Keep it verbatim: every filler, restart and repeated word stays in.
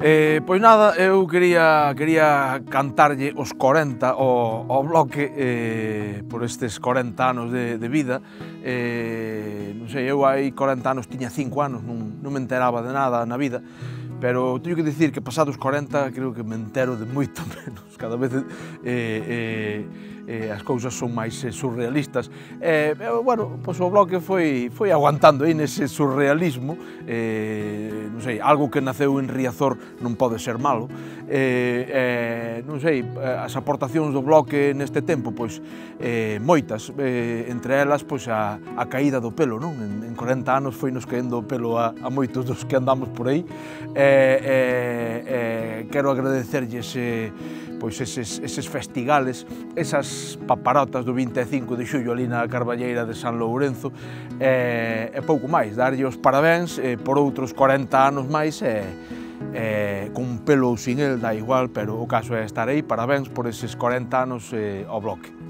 Eh, pois nada, eu quería, quería cantarlle os corenta ao, ao bloque eh, por estes corenta anos de, de vida. Eh, non sei, eu hai corenta anos tiña cinco anos, non, non me enteraba de nada na vida, pero teño que dicir que pasados corenta creo que me entero de moito menos. Cada vez eh, eh, eh, as cousas son máis eh, surrealistas. Eh, eh, bueno, pois o bloque foi, foi aguantando aí nese surrealismo, eh, non sei, algo que naceu en Riazor non pode ser malo. Eh, eh, non sei, as aportacións do bloque neste tempo, pois eh, moitas, eh, entre elas pois a, a caída do pelo, non? En, en corenta anos foi nos caendo o pelo a, a moitos dos que andamos por aí. Eh, eh, eh, quero agradecerlles eh, pois eses, eses festigales, esas paparotas do vinte e cinco de xullo ali na Carballeira de San Lourenzo, e, e pouco máis, darlle os parabéns eh, por outros corenta anos máis, e, eh, con pelo ou sin el, dá igual, pero o caso é estar aí. Parabéns por eses corenta anos eh, ao bloque.